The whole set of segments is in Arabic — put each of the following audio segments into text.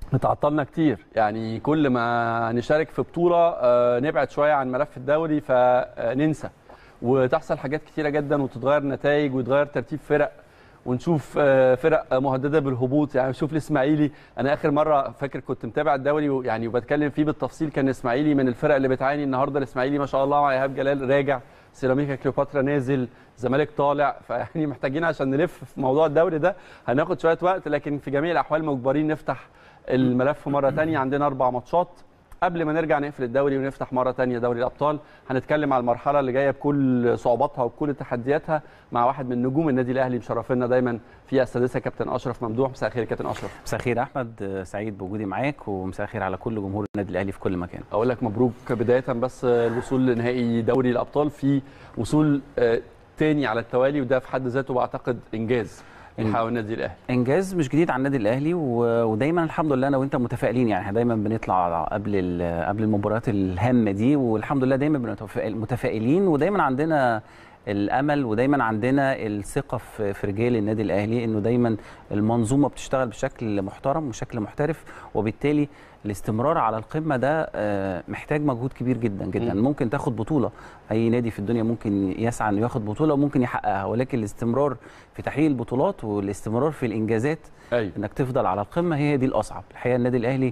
اتعطلنا كتير، يعني كل ما نشارك في بطولة نبعد شوية عن ملف الدوري فننسى، وتحصل حاجات كتيرة جدا وتتغير نتائج ويتغير ترتيب فرق، ونشوف فرق مهددة بالهبوط. يعني نشوف الإسماعيلي، أنا آخر مرة فاكر كنت متابع الدوري ويعني وبتكلم فيه بالتفصيل، كان الإسماعيلي من الفرق اللي بتعاني. النهاردة الإسماعيلي ما شاء الله مع إيهاب جلال راجع، سيراميكا كليوباترا نازل، الزمالك طالع، فيعني محتاجين عشان نلف في موضوع الدوري ده هناخد شوية وقت، لكن في جميع الأحوال مجبرين نفتح الملف مرة تانية. عندنا 4 ماتشات قبل ما نرجع نقفل الدوري ونفتح مرة تانية دوري الأبطال. هنتكلم على المرحلة اللي جاية بكل صعوباتها وبكل تحدياتها مع واحد من نجوم النادي الأهلي مشرفينا دايما في السادسة، كابتن أشرف ممدوح. مساء الخير يا كابتن أشرف. مساء الخير أحمد، سعيد بوجودي معاك، ومساء الخير على كل جمهور النادي الأهلي في كل مكان. أقول لك مبروك بداية، بس الوصول لنهائي دوري الأبطال، في وصول تاني على التوالي، وده في حد ذاته بعتقد إنجاز يحققه النادي الاهلي. انجاز مش جديد على النادي الاهلي، ودايما الحمد لله انا وانت متفائلين، يعني احنا دايما بنطلع قبل المباريات الهامه دي، والحمد لله دايما بنبقى متفائلين، ودايما عندنا الامل، ودايما عندنا الثقه في رجال النادي الاهلي انه دايما المنظومه بتشتغل بشكل محترم وشكل محترف، وبالتالي الاستمرار على القمه ده محتاج مجهود كبير جدا جدا. ممكن تاخد بطوله، اي نادي في الدنيا ممكن يسعى انه ياخد بطوله وممكن يحققها، ولكن الاستمرار في تحقيق البطولات والاستمرار في الانجازات، أيوة. انك تفضل على القمه، هي دي الاصعب. الحقيقه النادي الاهلي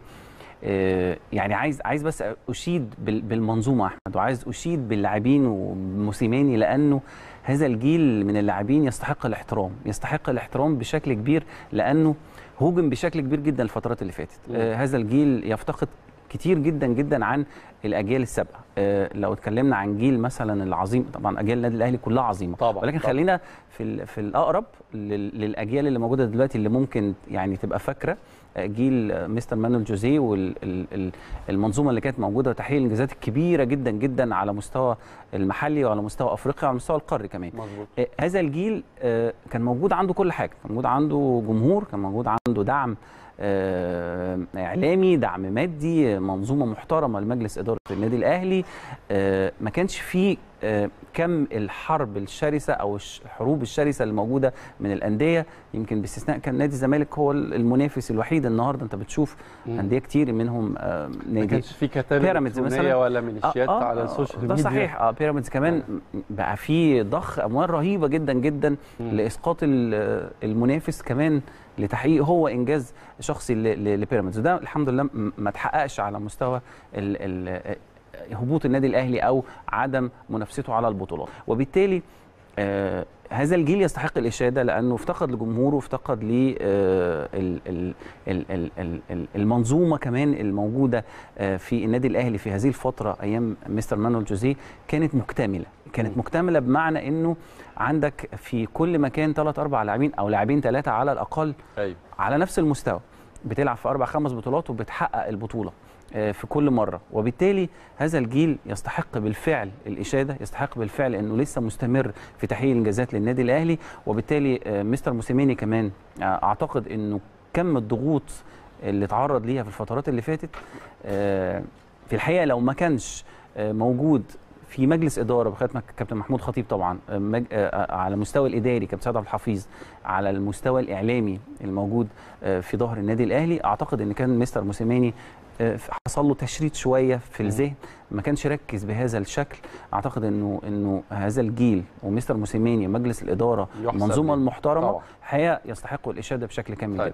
يعني عايز بس اشيد بالمنظومه احمد، وعايز اشيد باللاعبين وموسيماني، لانه هذا الجيل من اللاعبين يستحق الاحترام، يستحق الاحترام بشكل كبير، لانه هوجم بشكل كبير جدا الفترات اللي فاتت. هذا الجيل يفتقد كتير جدا جدا عن الاجيال السابقه. لو اتكلمنا عن جيل مثلا العظيم، طبعا اجيال النادي الاهلي كلها عظيمه طبعا، ولكن طبعا. خلينا في الاقرب للاجيال اللي موجوده دلوقتي، اللي ممكن يعني تبقى فاكره جيل مستر مانويل جوزيه والمنظومه اللي كانت موجوده، وتحقيق الانجازات الكبيره جدا جدا على مستوى المحلي وعلى مستوى افريقيا وعلى مستوى القاري كمان. مظبوط. هذا الجيل كان موجود عنده كل حاجه، كان موجود عنده جمهور، كان موجود عنده دعم اعلامي، دعم مادي، منظومه محترمه لمجلس اداره النادي الاهلي. ما كانش فيه كم الحرب الشرسه او الحروب الشرسه اللي موجوده من الانديه، يمكن باستثناء كان نادي الزمالك هو المنافس الوحيد. النهارده انت بتشوف انديه كتير منهم نادي ما كانش في كتابه بيراميدز مثلا ولا ميليشيات على السوشيال ميديا. ده صحيح. بيراميدز كمان بقى في ضخ اموال رهيبه جدا جدا لاسقاط المنافس، كمان لتحقيق هو انجاز شخصي لبيراميدز، وده الحمد لله ما تحققش على مستوى هبوط النادي الاهلي او عدم منافسته على البطولات. وبالتالي هذا الجيل يستحق الاشاده، لانه افتقد لجمهوره، افتقد المنظومه كمان الموجوده في النادي الاهلي في هذه الفتره ايام مستر مانويل جوزيه، كانت مكتمله بمعنى انه عندك في كل مكان 3 4 لاعبين او لاعبين 3 على الاقل. أيوة. على نفس المستوى، بتلعب في 4 5 بطولات وبتحقق البطوله في كل مره، وبالتالي هذا الجيل يستحق بالفعل الاشاده، يستحق بالفعل انه لسه مستمر في تحقيق الانجازات للنادي الاهلي. وبالتالي مستر موسيماني كمان اعتقد انه كم الضغوط اللي تعرض ليها في الفترات اللي فاتت، في الحقيقه لو ما كانش موجود في مجلس اداره بخدمه كابتن محمود خطيب طبعا، على المستوى الاداري كابتن سيد عبد الحفيظ، على المستوى الاعلامي الموجود في ظهر النادي الاهلي، اعتقد ان كان مستر موسيماني حصل له تشريد شويه في الذهن، ما كانش ركز بهذا الشكل. اعتقد انه هذا الجيل ومستر موسيماني ومجلس الاداره المنظومه المحترمه الحقيقه يستحقوا الاشاده بشكل كامل.